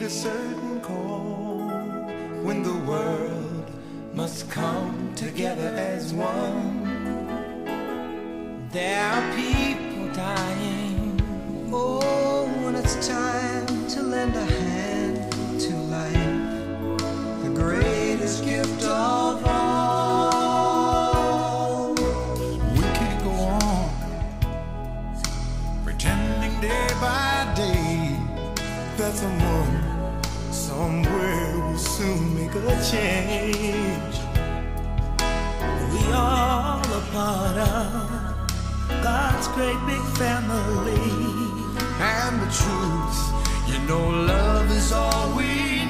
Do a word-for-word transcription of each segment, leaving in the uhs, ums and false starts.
a certain call when the world must come together as one. There are people dying. Oh, when it's time to lend a hand to life, the greatest gift of all. We can't go on pretending day by day that someone somewhere will soon make a change. We all a part of God's great big family, and the truth, you know, love is all we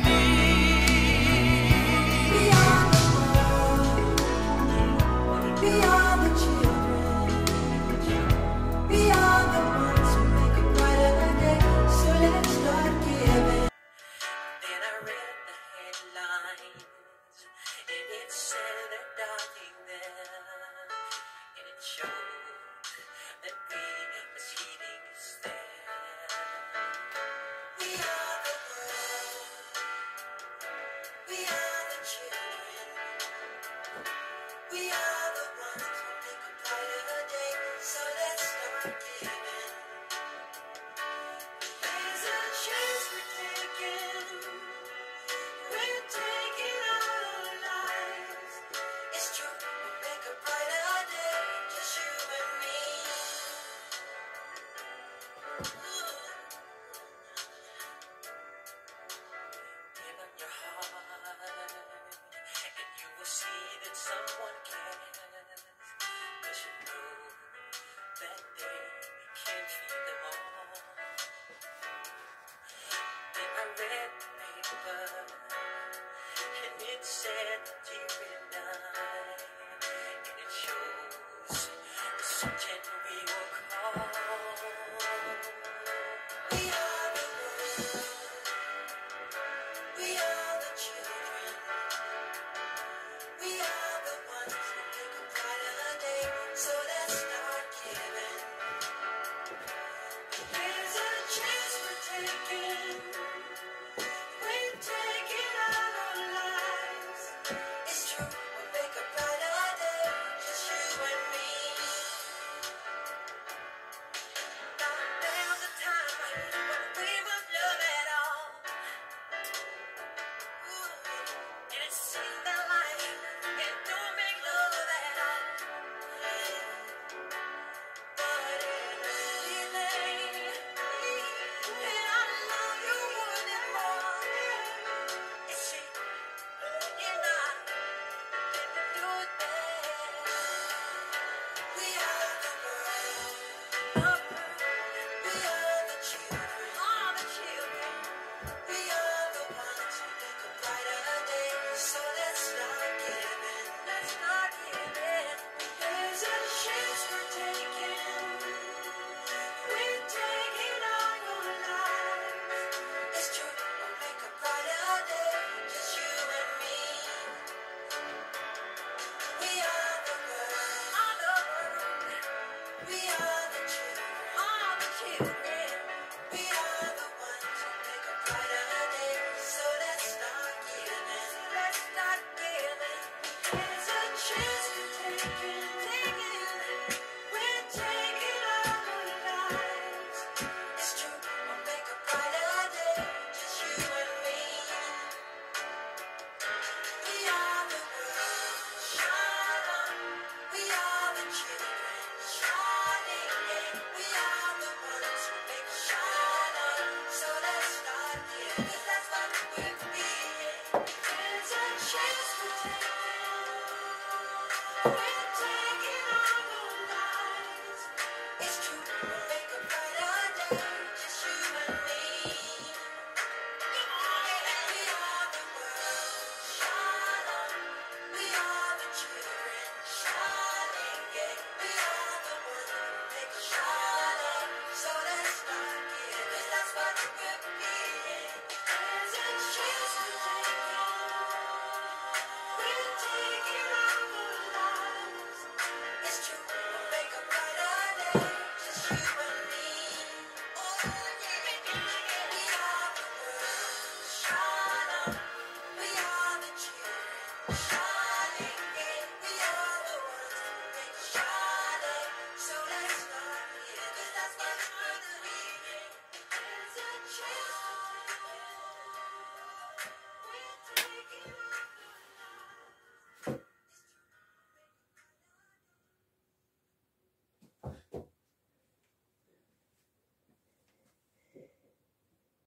need. We are the world, we are the children, we are the ones who make a brighter day, so let's start giving. Then I read the headlines, and it said they're dying there, and it showed that we as heating is there. We are the world, we are the children, we are the ones who make a brighter day, so let's start giving. There's a chance we're taking, we're taking our lives. It's true, we make a brighter day, just you and me. Give up your heart, and you will see that someone cares. 'Cause you know that they can't feed them all. Then I read the paper, and it said that you and I, and it shows such a real